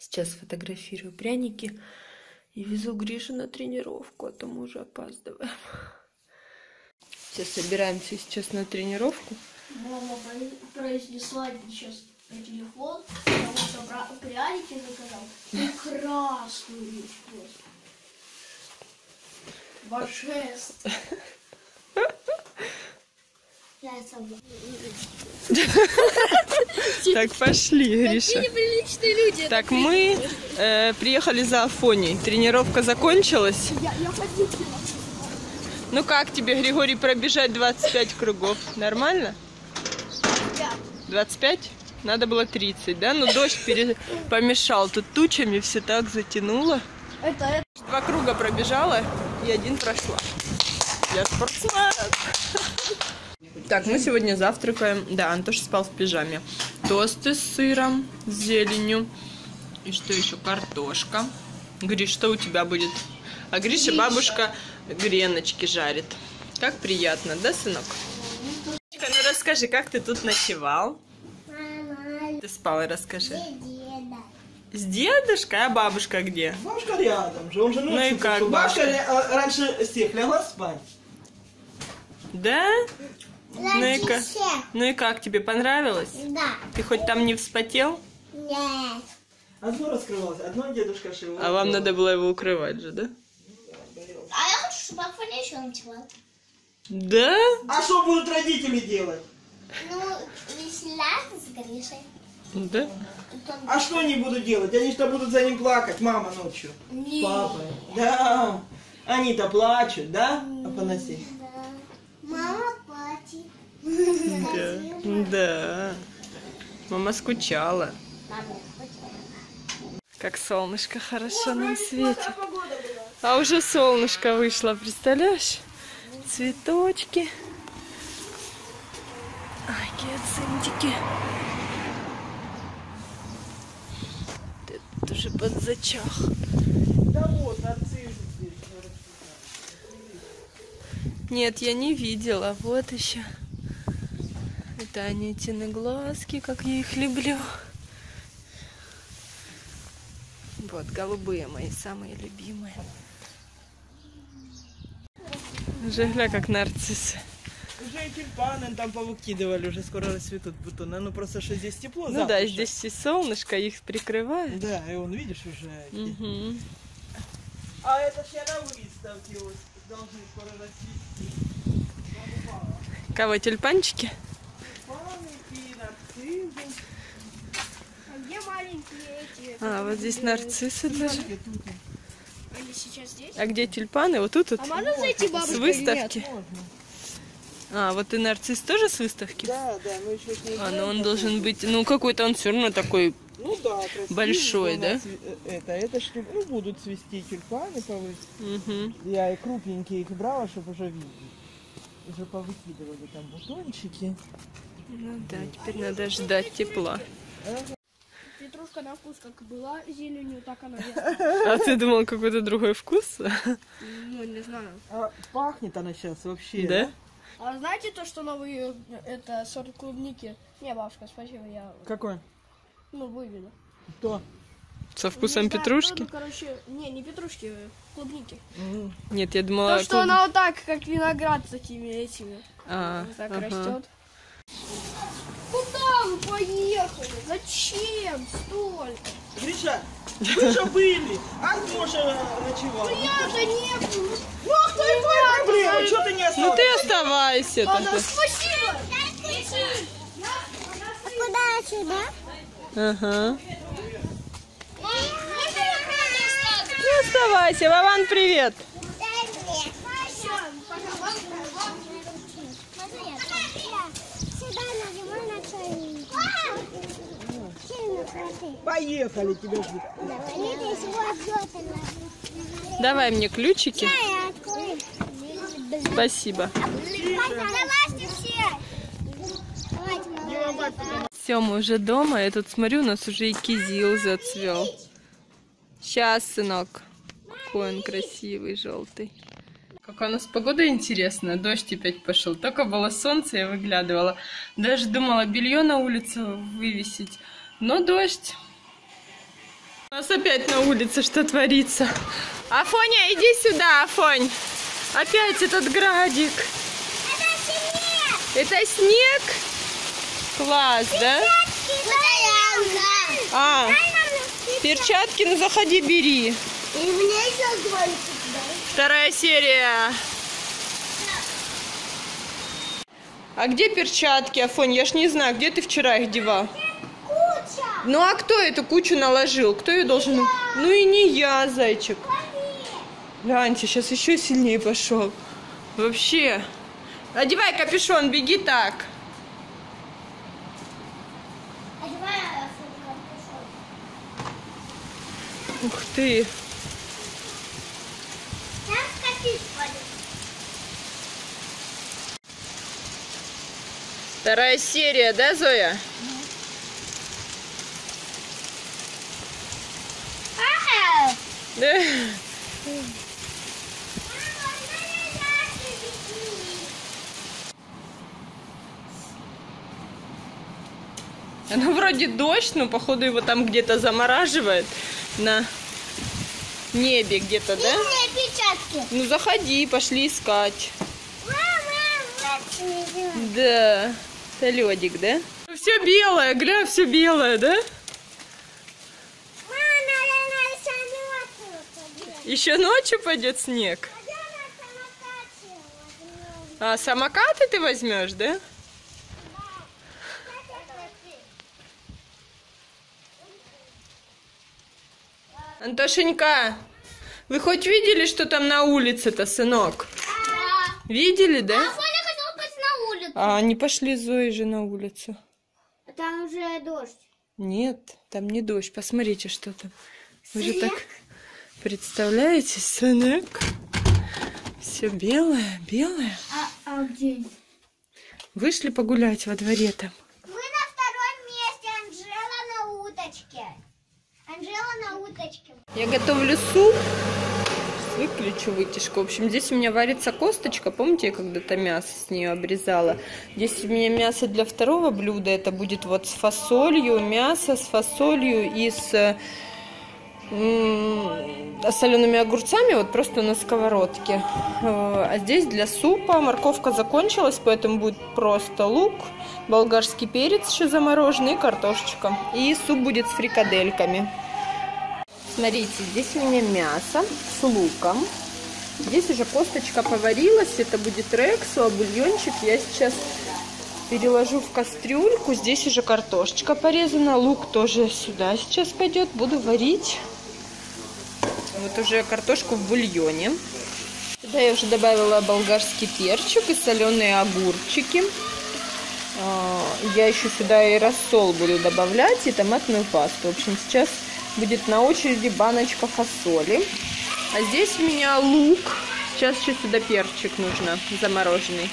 Сейчас фотографирую пряники и везу Гришу на тренировку, а то мы уже опаздываем. Сейчас собираемся сейчас на тренировку. Мама произнесла сейчас на телефон, потому что пряники заказал. Прекрасную вещь просто. Божественно. Так, пошли, Гриша. Какие неприличные люди. Так, мы приехали за Афоней. Тренировка закончилась. Я хотела. Ну как тебе, Григорий, пробежать 25 кругов? Нормально? 25? Надо было 30, да? Ну дождь помешал. Тут тучами все так затянуло. Это. 2 круга пробежала и 1 прошла. Я спортсмен. Так, мы сегодня завтракаем. Да, Антоша спал в пижаме. Тосты с сыром, с зеленью. И что еще? Картошка. Гриш, что у тебя будет? А Гриша бабушка греночки жарит. Как приятно, да, сынок? Ну расскажи, как ты тут ночевал? Мама. Ты спал, расскажи. С дедушкой? А бабушка где? Бабушка рядом же, он же ночью. Ну и как бабушка раньше всех легла спать. Да? Ну и как, тебе понравилось? Да. Ты хоть там не вспотел? Нет. Одно раскрывалось, одно дедушка шил. А вам надо было его укрывать же, да? А я хочу, чтобы Афоня еще ночевал. Да? А что будут родители делать? Ну, веселяться с Гришей. Да? А что они будут делать? Они что будут за ним плакать, мама ночью? Нет. Папа. Да. Они-то плачут, да, Афанасий? Да. Мама плачет. Да. Да. Мама скучала. Как солнышко хорошо нам светит. А уже солнышко вышло, представляешь? Цветочки. Ай, гиацинтики. Тут уже подзачах. Да вот, нарциссы здесь. Нет, я не видела. Вот еще. Это Анютины глазки, как я их люблю. Вот, голубые мои, самые любимые. Уже гля, как нарциссы. Уже и тюльпаны там повыкидывали, уже скоро расцветут бутоны. Ну просто что здесь тепло. Ну да, здесь и солнышко их прикрывает. Да, и он, видишь, уже. Угу. А это же на выставке вот должны скоро расцвести. Кого, тюльпанчики? А где маленькие эти? А, вот здесь нарциссы даже. Они сейчас здесь? А где тюльпаны? Вот тут вот. А можно зайти, С бабушка? выставки. А, вот и нарцисс тоже с выставки? Да, да, мы еще с ней. А, ну он должен быть, ну какой-то он все равно такой. Ну да, красивый, большой, да? Это что, ну, будут цвести тюльпаны повыше. Угу. Я и крупненькие их брала, чтобы уже видеть. Уже повыкидывали там бутончики. Ну да, теперь надо ждать тепла. Петрушка на вкус как была зеленью, так она есть. А ты думал какой-то другой вкус? Ну, не знаю. А пахнет она сейчас вообще. Да? А знаете то, что новый это сорт клубники? Не, бабушка, спасибо, я Какой? выведу. Кто? Со вкусом Не знаю, петрушки? ну, короче, не петрушки, клубники. Нет, я думала... То, что она вот так, как виноград, такими этими. А, Вот так ага. растет. Куда вы поехали? Зачем столько? Гриша, вы же были, а Гоша ночевал. Я-то не был. Ну, а кто и твоя проблема? Чего ты не Ну остался? ты оставайся тогда. Спасибо. Куда сюда? Ага. Ну оставайся. Вован, привет. Сюда нажимай на чайник. Сильно крути. Поехали, тебя ждут. Они здесь вот ждут. Давай мне ключики. Чай открой. Спасибо. Давайте все. Давайте, Все, мы уже дома. Я тут смотрю, у нас уже и кизил зацвел. Сейчас, сынок. Какой он красивый, желтый. Какая у нас погода интересная. Дождь опять пошел. Только было солнце, я выглядывала. Даже думала белье на улицу вывесить. Но дождь. У нас опять на улице что творится. Афоня, иди сюда, Афонь. Опять этот градик. Это снег? Класс, да? А, перчатки, ну заходи, бери. Вторая серия. А где перчатки, Афонь? Я ж не знаю, где ты вчера их девал? Куча. Ну а кто эту кучу наложил? Кто ее должен... Ну и не я, зайчик. Гляньте, сейчас еще сильнее пошел. Вообще. Одевай капюшон, беги так. Ух ты. Вторая серия, да, Зоя? Да. Ну, вроде дождь, но походу его там где-то замораживает на небе где-то, да? Ну, заходи, пошли искать. Да, это ледик, да? Все белое, гля, все белое, да? Еще ночью пойдет снег. А самокаты ты возьмешь, да? Антошенька, вы хоть видели, что там на улице-то, сынок? Да. Видели, да? А Соня хотела пойти на улицу. А они пошли с Зоей же на улицу. Там уже дождь. Нет, там не дождь. Посмотрите, что там. Вы же так представляете, сынок? Все белое, белое. А где? Вышли погулять во дворе там. Мы на втором месте. Анжела на уточке. Анжела на уточке. Я готовлю суп. Выключу вытяжку. В общем, здесь у меня варится косточка. Помните, я когда-то мясо с нее обрезала? Здесь у меня мясо для второго блюда. Это будет вот с фасолью. Мясо с фасолью и с солеными огурцами. Вот просто на сковородке. А здесь для супа морковка закончилась, поэтому будет просто лук, болгарский перец еще замороженный и картошечка. И суп будет с фрикадельками. Смотрите, здесь у меня мясо с луком. Здесь уже косточка поварилась. Это будет рексо, а бульончик я сейчас переложу в кастрюльку. Здесь уже картошечка порезана. Лук тоже сюда сейчас пойдет. Буду варить. Вот уже картошку в бульоне. Сюда я уже добавила болгарский перчик и соленые огурчики. Я еще сюда и рассол буду добавлять, и томатную пасту. В общем, сейчас будет на очереди баночка фасоли. А здесь у меня лук. Сейчас еще сюда перчик нужно замороженный.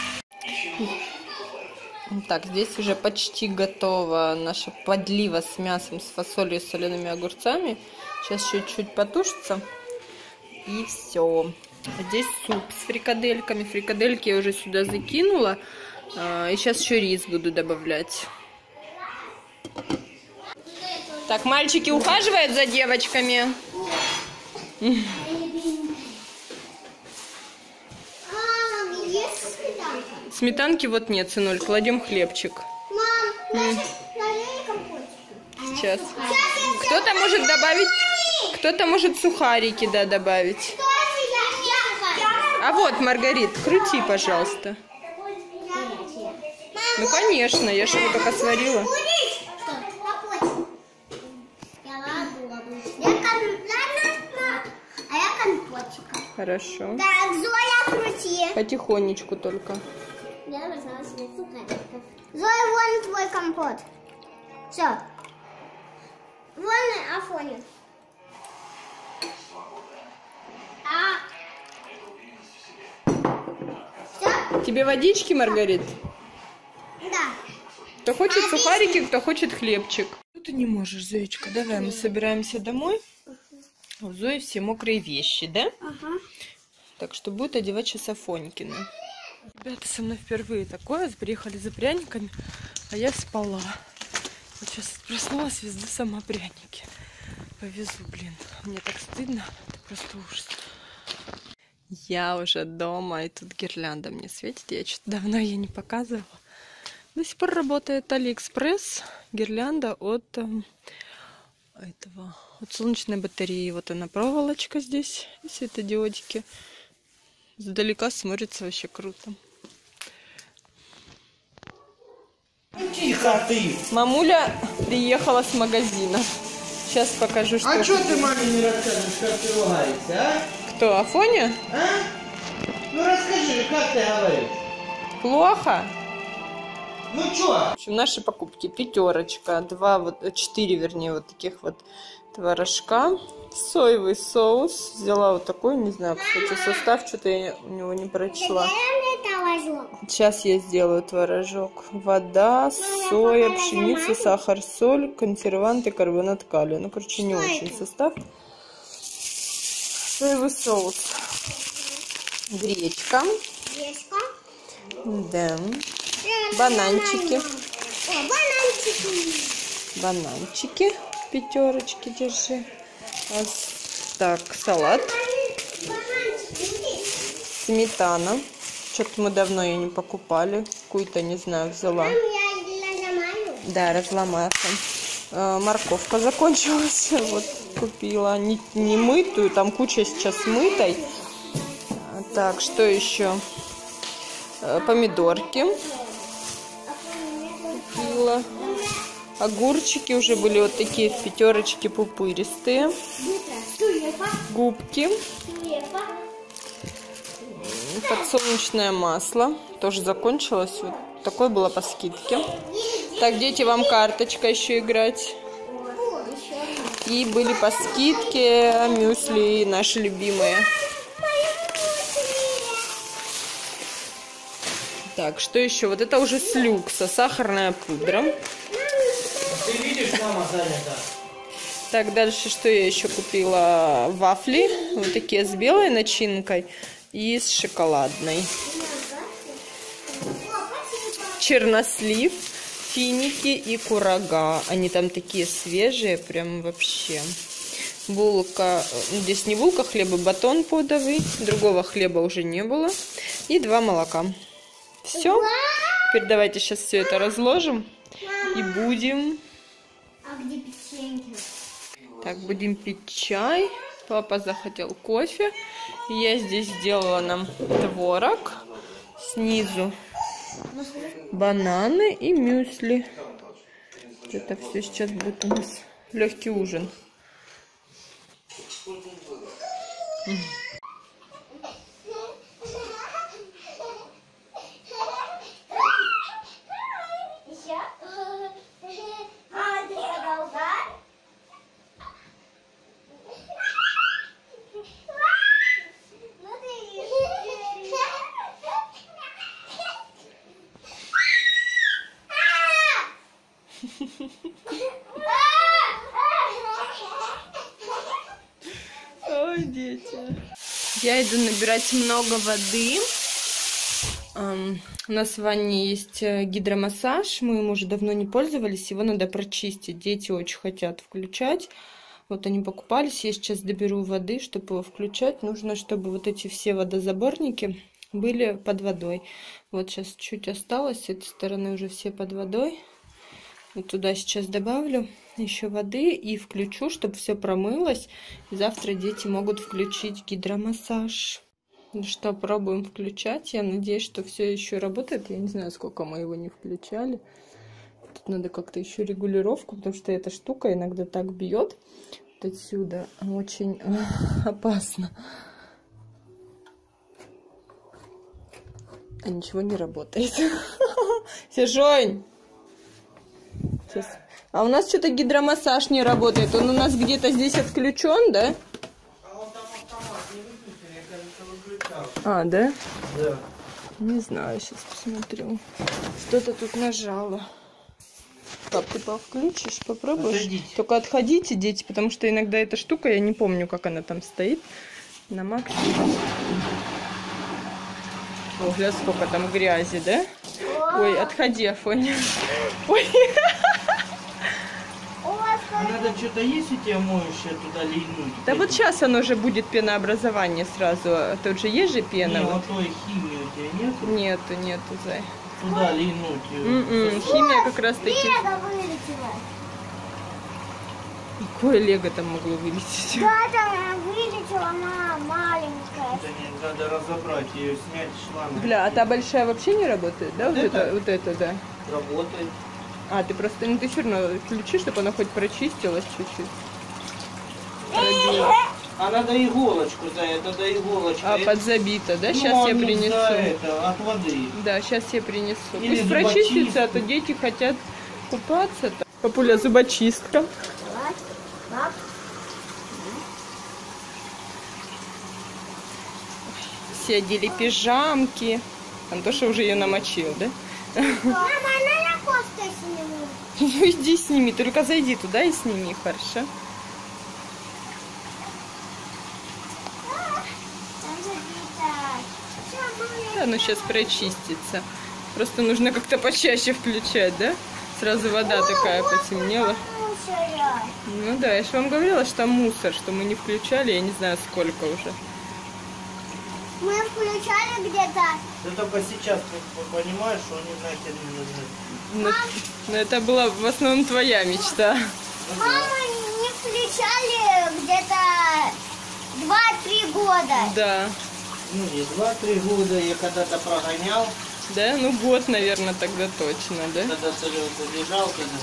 Так, здесь уже почти готова наша подлива с мясом, с фасолью и солеными огурцами. Сейчас еще чуть потушится. И все. Здесь суп с фрикадельками. Фрикадельки я уже сюда закинула. И сейчас еще рис буду добавлять. Так, мальчики ухаживают за девочками. Есть сметанка? Сметанки вот нет, сынуль. Кладем хлебчик. Мам, налей компотик. Сейчас. Кто-то может добавить... Кто-то может сухарики, да, добавить. А вот, Маргарит, крути, пожалуйста. Ну, конечно, я же его только сварила. А я компотика. Хорошо. Так, Зоя, крути. Потихонечку только. Я возьму себе сухариков. Зоя, вон твой компот. Все. Вон Афоня. Все? Тебе водички, Маргарит? Да. Кто хочет сухарики, кто хочет хлебчик. Ну ты не можешь, Зоечка. Давай, мы собираемся домой. У Зои все мокрые вещи, да? Ага. Так что будет одевать сейчас Афонькина. Ребята, со мной впервые такое. Приехали за пряниками, а я спала. Вот сейчас проснулась, везду сама пряники. повезу, блин. Мне так стыдно. Это просто ужас. Я уже дома, и тут гирлянда мне светит. Я что-то давно ее не показывала. До сих пор работает Алиэкспресс. Гирлянда от солнечной батареи. Вот она, проволочка здесь. И светодиодики. Сдалека смотрится вообще круто. Тихо ты! Мамуля приехала с магазина. Сейчас покажу, что... А что ты маме не рассказываешь, как ты ругаешься, а? Кто, Афоня? А? Ну расскажи, как ты говоришь? Плохо? Ну чё? В общем, наши покупки. 5, 4, вернее, вот таких вот творожка. Соевый соус. Взяла вот такой, не знаю, кстати, состав, что-то я у него не прочла. Сейчас я сделаю творожок. Вода, соя, пшеница, сахар, соль, консерванты, карбонат калия. Ну, короче, не очень состав. Соевый соус. Гречка. Да. Бананчики. Бананчики. 5 держи. Так, салат. Сметана. Что-то мы давно ее не покупали. Какую-то, не знаю, взяла. Да, разломаю. Морковка закончилась. Вот купила. Не мытую, там куча сейчас мытой. Так, что еще? Помидорки. Купила. Огурчики уже были вот такие в 5 пупыристые. Губки. Подсолнечное масло. Тоже закончилось. Вот такое было по скидке. Так, дети, вам карточка еще играть. И были по скидке мюсли наши любимые. Так, что еще? Вот это уже с люкса. Сахарная пудра. Ты видишь, мама занята. Так, дальше что я еще купила? Вафли. Вот такие с белой начинкой и с шоколадной. Чернослив, финики и курага. Они там такие свежие, прям вообще. Булка. Здесь не булка хлеба, батон подовый. Другого хлеба уже не было. И 2 молока. Все. Теперь давайте сейчас все это разложим. И будем... А где печеньки? Так, будем пить чай. Папа захотел кофе. Я здесь сделала нам творог. Снизу бананы и мюсли. Это все сейчас будет у нас легкий ужин. Ой, дети. Я иду набирать много воды. У нас в ванне есть гидромассаж. Мы им уже давно не пользовались. Его надо прочистить. Дети очень хотят включать. Вот они покупались. Я сейчас доберу воды, чтобы его включать. Нужно, чтобы вот эти все водозаборники были под водой. Вот сейчас чуть осталось. С этой стороны уже все под водой. Вот туда сейчас добавлю еще воды и включу, чтобы все промылось. И завтра дети могут включить гидромассаж. Ну что, пробуем включать. Я надеюсь, что все еще работает. Я не знаю, сколько мы его не включали. Тут надо как-то еще регулировку, потому что эта штука иногда так бьет. Вот отсюда очень опасно. А ничего не работает. Сержонь! Сейчас. А у нас что-то гидромассаж не работает. Он у нас где-то здесь отключен, да? А он там автомат не выключен, я, кажется, выключал. А, да? Да. Не знаю, сейчас посмотрю. Что-то тут нажало. Пап, ты включишь, попробуешь? Отойдите. Только отходите, дети, потому что иногда эта штука, я не помню, как она там стоит. На максимум. О, гля, сколько там грязи, да? Ой, отходи, Афоня. Ой. Надо что-то есть у тебя моющее туда линуть? Да вот сейчас оно же будет пенообразование сразу. А тут же есть же пена. Не, вот. вот той химии у тебя нету? Нету, Зай. Туда линуть. Химия как раз таки. Лего вылетело. Какое лего там могло вылететь? Да, там вылетела она маленькая. Это не надо разобрать, ее снять шланг. Бля, а та большая вообще не работает, да? Вот Вот это? это, вот это, да. Работает. А, ты просто, ну ты все равно включи, чтобы она хоть прочистилась чуть-чуть. Пробила. А надо иголочку за это, да иголочка. А, подзабита, да? Ну, Сейчас я а не принесу. за это, от воды. Да, сейчас я принесу. Или Пусть прочистится, а то зубочистку. дети хотят купаться. Папуля, зубочистка. Пап, Все одели пижамки. Антоша уже ее намочил, да? мама, она кофту сниму. Ну иди сними, только зайди туда и сними, хорошо? Там забита. Всё, мама, Да, ну сейчас прочистится. Просто нужно как-то почаще включать, да? Сразу вода такая потемнела. мусора. Ну да, я же вам говорила, что там мусор, что мы не включали, я не знаю сколько уже. Мы включали где-то. Ты только сейчас понимаешь, что они нахер не нужны. Но это была в основном твоя мечта. Мама не включали где-то 2-3 года. Да. Ну, не 2-3 года я когда-то прогонял, Да, ну год, наверное, тогда точно, да? когда залежал, когда...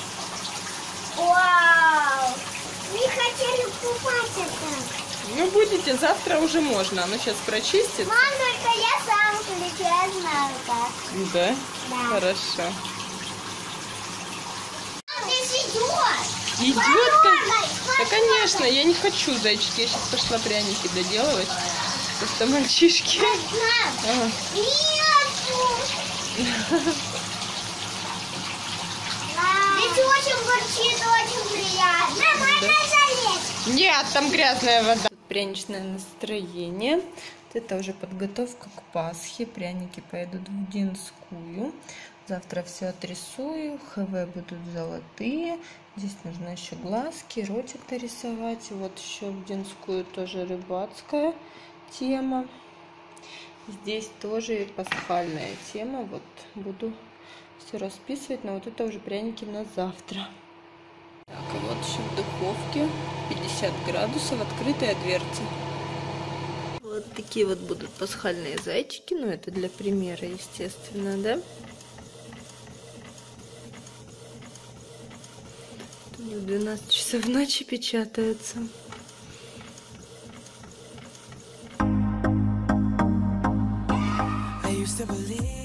Вау! Мы хотели купаться. Ну будете, завтра уже можно, оно сейчас прочистится. Мам, только я сам включу, я знаю как. Да? Да. Хорошо. Здесь идет. Идет? Да, конечно, я не хочу, зайчики, я сейчас пошла пряники доделывать. Просто мальчишки. Ага. Нету. Здесь очень горчит, очень приятно. Можно залезть. Нет, там грязная вода. Пряничное настроение. Вот это уже подготовка к Пасхе. Пряники пойдут в Динскую. Завтра все отрисую. ХВ будут золотые. Здесь нужно еще глазки, ротик нарисовать. Вот еще в Динскую тоже рыбацкая тема. Здесь тоже пасхальная тема. Вот буду все расписывать. Но вот это уже пряники на завтра. Так, и вот еще в духовке 50 градусов, открытая дверца. Вот такие вот будут пасхальные зайчики, ну это для примера, естественно, да? В 12 часов ночи печатаются. I used to believe